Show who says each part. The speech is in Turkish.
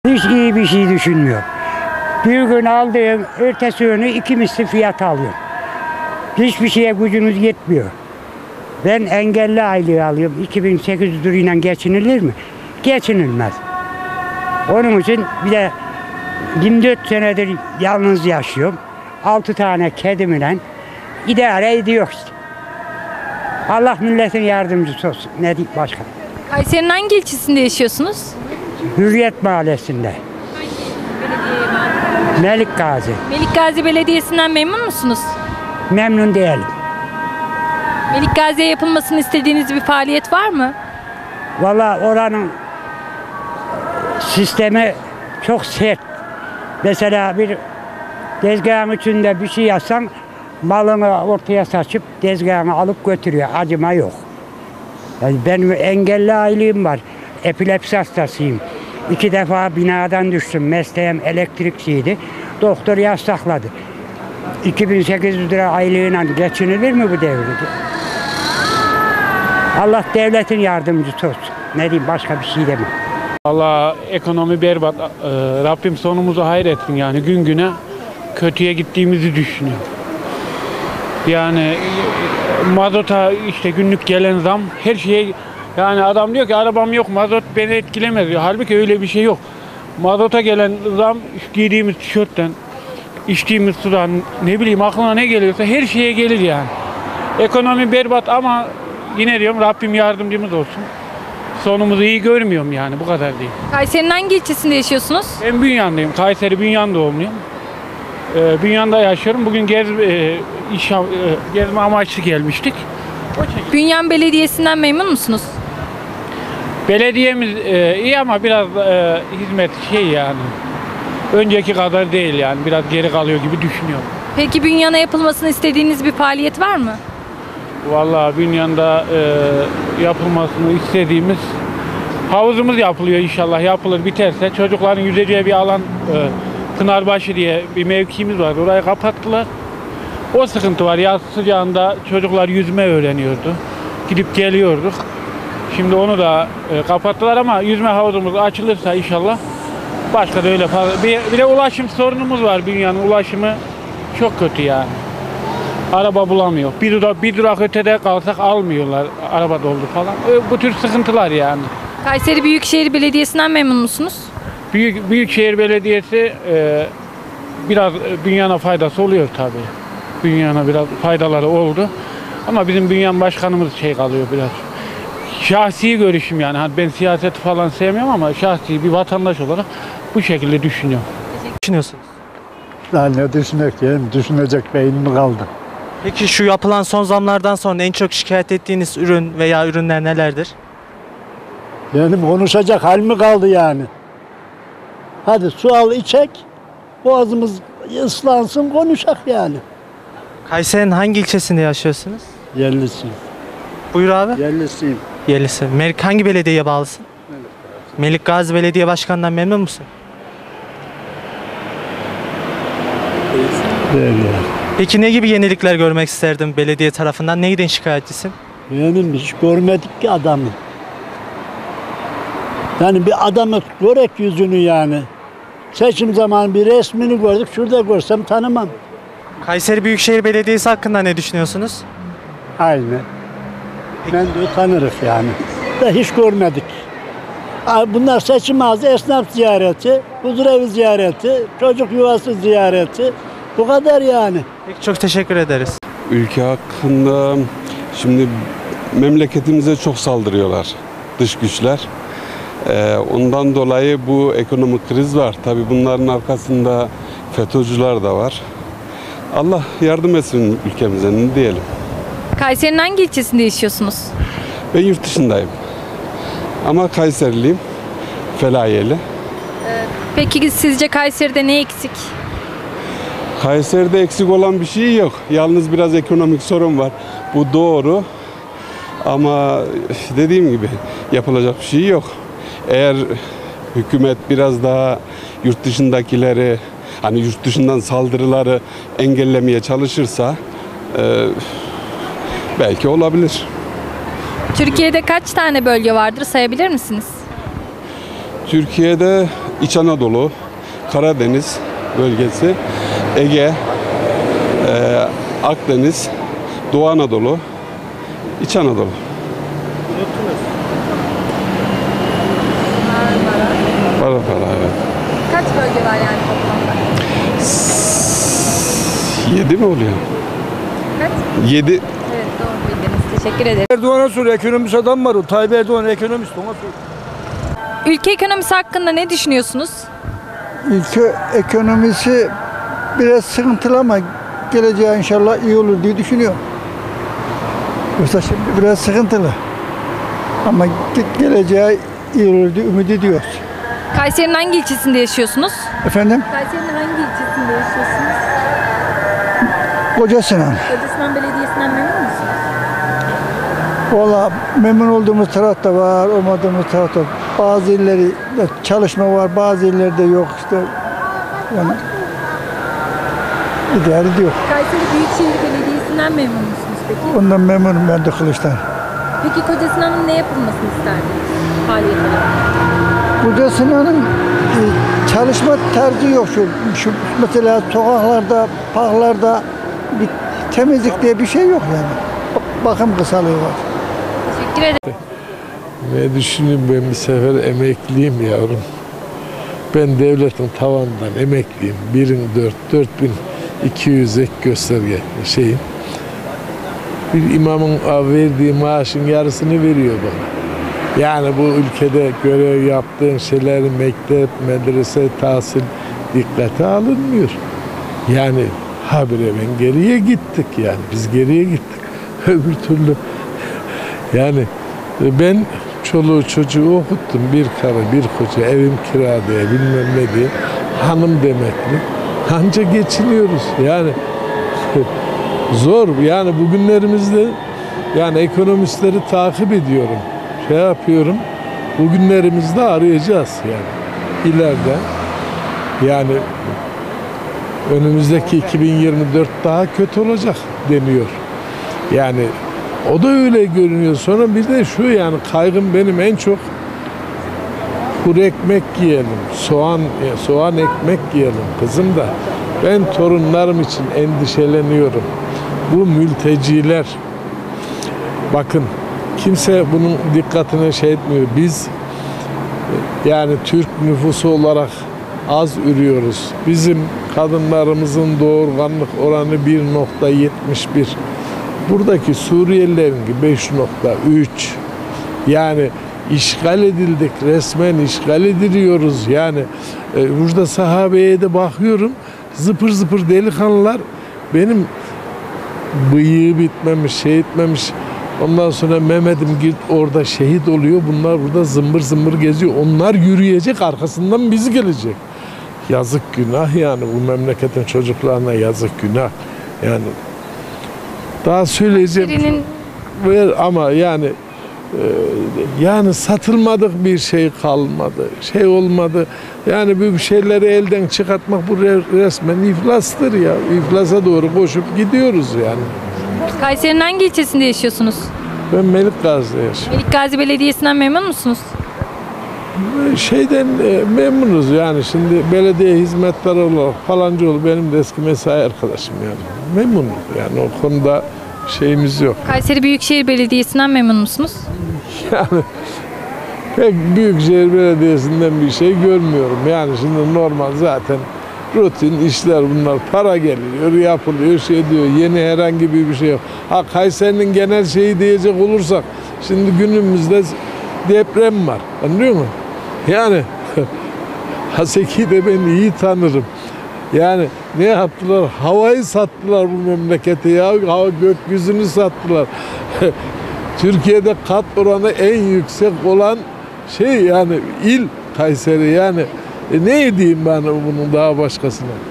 Speaker 1: Hiç iyi bir şey düşünmüyor. Bir gün aldığım ertesi günü iki misli fiyat alıyor. Hiçbir şeye gücünüz yetmiyor. Ben engelli aylığı alıyorum. 2800 lirayla geçinilir mi? Geçinilmez. Onun için bir de 24 senedir yalnız yaşıyorum. 6 tane kedimle idare ediyor işte. Allah milletin yardımcısı olsun. Ne diyeyim başka?
Speaker 2: Kayseri'nin hangi ilçesinde yaşıyorsunuz?
Speaker 1: Hürriyet Mahallesi'nde. Melik Gazi.
Speaker 2: Melik Gazi Belediyesi'nden memnun musunuz?
Speaker 1: Memnun değilim.
Speaker 2: Melik Gazi'ye yapılmasını istediğiniz bir faaliyet var mı?
Speaker 1: Vallahi oranın sistemi çok sert. Mesela bir tezgahın içinde bir şey yapsan malını ortaya saçıp tezgahını alıp götürüyor. Acıma yok. Yani benim engelli ailem var. Epilepsi hastasıyım. 2 defa binadan düştüm. Mesleğim elektrikçiydi. Doktor yasakladı. 2800 lira aylığıyla geçinilir mi bu devirde? Allah devletin yardımcısı olsun. Ne diyeyim başka bir şey demem.
Speaker 3: Allah ekonomi berbat. Rabbim sonumuzu hayretsin yani gün güne kötüye gittiğimizi düşünüyorum. Yani mazota işte günlük gelen zam her şeye yani adam diyor ki arabam yok mazot beni etkilemez diyor. Halbuki öyle bir şey yok. Mazota gelen zam giydiğimiz tişörtten, içtiğimiz sudan ne bileyim aklına ne geliyorsa her şeye gelir yani. Ekonomi berbat ama yine diyorum Rabbim yardımcımız olsun. Sonumuzu iyi görmüyorum yani bu kadar değil.
Speaker 2: Kayseri'nin hangi ilçesinde yaşıyorsunuz?
Speaker 3: Ben Bünyan'dayım. Kayseri Bünyan doğumluyum. Bünyan'da yaşıyorum. Bugün gezme amaçlı gelmiştik.
Speaker 2: Bünyan Belediyesi'nden memnun musunuz?
Speaker 3: Belediyemiz iyi ama biraz hizmet yani. Önceki kadar değil yani. Biraz geri kalıyor gibi düşünüyorum.
Speaker 2: Peki Bünyan'a yapılmasını istediğiniz bir faaliyet var mı?
Speaker 3: Vallahi Bünyan'da yapılmasını istediğimiz havuzumuz yapılıyor inşallah. Yapılır biterse çocukların yüzeceği bir alan Pınarbaşı diye bir mevkimiz var. Orayı kapattılar. O sıkıntı var. Yaz sıcağında çocuklar yüzme öğreniyordu. Gidip geliyorduk. Şimdi onu da kapattılar ama yüzme havuzumuz açılırsa inşallah başka da öyle fazla. Bir de ulaşım sorunumuz var. Bünyanın ulaşımı çok kötü yani. Araba bulamıyor. Bir durak ötede kalsak almıyorlar. Araba doldu falan. Bu tür sıkıntılar yani.
Speaker 2: Kayseri Büyükşehir Belediyesi'nden memnun musunuz?
Speaker 3: Büyükşehir Belediyesi biraz Bünyan'a faydası oluyor tabii. Bünyan'a biraz faydaları oldu. Ama bizim Bünyan başkanımız kalıyor biraz. Şahsi görüşüm yani. Ben siyaseti falan sevmiyorum ama şahsi bir vatandaş olarak bu şekilde düşünüyorum.
Speaker 2: Düşünüyorsunuz.
Speaker 4: Daha ne düşünecek diyeyim, düşünecek beynim kaldı.
Speaker 5: Peki şu yapılan son zamlardan sonra en çok şikayet ettiğiniz ürün veya ürünler nelerdir?
Speaker 4: Benim konuşacak hal mi kaldı yani? Hadi su al içek, boğazımız ıslansın konuşak yani.
Speaker 5: Kayseri'nin hangi ilçesinde yaşıyorsunuz?
Speaker 4: Yerlisiyim.
Speaker 5: Buyur abi.
Speaker 4: Yerlisiyim.
Speaker 5: Yerlisi. Hangi belediyeye bağlısın? Melik Gazi Belediye Başkanı'ndan memnun musun?
Speaker 4: Değil yani.
Speaker 5: Peki ne gibi yenilikler görmek isterdin belediye tarafından? Neyden şikayetçisin?
Speaker 4: Benim hiç görmedik ki adamı. Yani bir adamı görek yüzünü yani. Seçim zamanı bir resmini gördük, şurada görsem tanımam.
Speaker 5: Kayseri Büyükşehir Belediyesi hakkında ne düşünüyorsunuz?
Speaker 4: Aynı. Ben de tanırız yani. Da hiç görmedik. Bunlar seçim ağzı, esnaf ziyareti, huzurevi ziyareti, çocuk yuvası ziyareti. Bu kadar yani.
Speaker 5: Peki çok teşekkür ederiz.
Speaker 6: Ülke hakkında şimdi memleketimize çok saldırıyorlar dış güçler. Ondan dolayı bu ekonomik kriz var. Tabii bunların arkasında FETÖ'cüler de var. Allah yardım etsin ülkemize ne diyelim.
Speaker 2: Kayseri'nin hangi ilçesinde yaşıyorsunuz?
Speaker 6: Ben yurt dışındayım. Ama Kayseriliyim. Felayeli.
Speaker 2: Peki sizce Kayseri'de ne eksik?
Speaker 6: Kayseri'de eksik olan bir şey yok. Yalnız biraz ekonomik sorun var. Bu doğru. Ama dediğim gibi yapılacak bir şey yok. Eğer hükümet biraz daha yurt dışındakileri, hani yurt dışından saldırıları engellemeye çalışırsa belki olabilir.
Speaker 2: Türkiye'de kaç tane bölge vardır sayabilir misiniz?
Speaker 6: Türkiye'de İç Anadolu, Karadeniz bölgesi, Ege, Akdeniz, Doğu Anadolu, İç Anadolu. Para evet.
Speaker 2: Kaç bölge var yani toplamda?
Speaker 6: 7 mi oluyor?
Speaker 2: Kaç?
Speaker 6: 7.
Speaker 2: Evet, doğru bildiniz. Teşekkür ederim.
Speaker 7: Erdoğan'a sor, ekonomist adam var o. Tayyip Erdoğan ekonomist, ona sor.
Speaker 2: Ülke ekonomisi hakkında ne düşünüyorsunuz?
Speaker 8: Ülke ekonomisi biraz sıkıntılı ama geleceği inşallah iyi olur diye düşünüyorum. Yoksa şimdi biraz sıkıntılı. Ama geleceği iyi olur diye ümit ediyoruz.
Speaker 2: Kayseri'nin hangi ilçesinde yaşıyorsunuz?
Speaker 8: Efendim?
Speaker 2: Kayseri'nin hangi ilçesinde yaşıyorsunuz?
Speaker 8: Kocasinan.
Speaker 2: Kocasinan Belediyesi'nden memnun musunuz?
Speaker 8: Valla memnun olduğumuz taraf da var, olmadığımız taraf da var. Bazı illeri çalışma var, bazı illerde yok işte. Yani idare ediyor.
Speaker 2: Kayseri Büyükşehir Belediyesi'nden memnun musunuz peki?
Speaker 8: Ondan memnunum ben de Kılıç'tan.
Speaker 2: Peki Kocasinan'ın ne yapılmasını isterdiniz faaliyet olarak?
Speaker 8: Kocasinan'ın çalışma tercihi yok şu mesela sokaklarda, parklarda bir temizlik diye bir şey yok yani. Bakım kısalığı var.
Speaker 2: Teşekkür ederim.
Speaker 9: Ne düşüneyim, ben bir sefer emekliyim yavrum. Ben devletin tavanından emekliyim. 4200 ek gösterge şeyim. Bir imamın verdiği maaşın yarısını veriyor bana. Yani bu ülkede görev yaptığın şeyler, mektep, medrese, tahsil dikkate alınmıyor. Yani habire ben geriye gittik yani. Biz geriye gittik. Öbür türlü yani ben çoluğu çocuğu okuttum. Bir karı, bir koca, evim kira diye, bilmem ne diye. Hanım demekli. Anca geçiniyoruz. Yani zor. Yani bugünlerimizde yani ekonomistleri takip ediyorum. Şey yapıyorum. Bugünlerimizde arayacağız yani. İleride yani önümüzdeki 2024 daha kötü olacak deniyor. Yani o da öyle görünüyor. Sonra bir de şu yani kaygım benim en çok kuru ekmek yiyelim, soğan ekmek yiyelim kızım da. Ben torunlarım için endişeleniyorum. Bu mülteciler, bakın kimse bunun dikkatine şey etmiyor. Biz yani Türk nüfusu olarak az ürüyoruz. Bizim kadınlarımızın doğurganlık oranı 1.71. Buradaki Suriyelilerin 5.3. Yani işgal edildik, resmen işgal ediliyoruz. Yani burada sahabeye de bakıyorum, zıpır zıpır delikanlılar, benim bıyığı bitmemiş, şey etmemiş. Ondan sonra Mehmet'im git orada şehit oluyor. Bunlar burada zımbır zımbır geziyor. Onlar yürüyecek, arkasından biz gelecek. Yazık günah yani, bu memleketin çocuklarına yazık günah. Yani daha söyleyeceğim ama yani satılmadık bir şey kalmadı. Şey olmadı. Yani bu şeyleri elden çıkartmak bu resmen iflastır ya. İflasa doğru koşup gidiyoruz yani.
Speaker 2: Kayseri'nin hangi ilçesinde yaşıyorsunuz?
Speaker 9: Ben Melikgazi'de yaşıyorum.
Speaker 2: Melikgazi Belediyesi'nden memnun musunuz?
Speaker 9: Şeyden memnunuz yani, şimdi belediye hizmetleri olarak Falancıoğlu benim de eski mesai arkadaşım yani. Memnunum yani, o konuda şeyimiz yok.
Speaker 2: Kayseri Büyükşehir Belediyesi'nden memnun musunuz?
Speaker 9: Yani pek Büyükşehir Belediyesi'nden bir şey görmüyorum. Yani şimdi normal zaten rutin işler bunlar. Para geliyor, yapılıyor, şey diyor. Yeni herhangi bir şey yok. Ha, Kayseri'nin genel şeyi diyecek olursak, şimdi günümüzde deprem var. Anlıyor musun? Yani Haseki'yi de ben iyi tanırım. Yani ne yaptılar? Havayı sattılar bu memlekete ya. Hava gökyüzünü sattılar. Türkiye'de kat oranı en yüksek olan şey yani il Kayseri yani. Ne diyeyim ben bunun daha başkasına?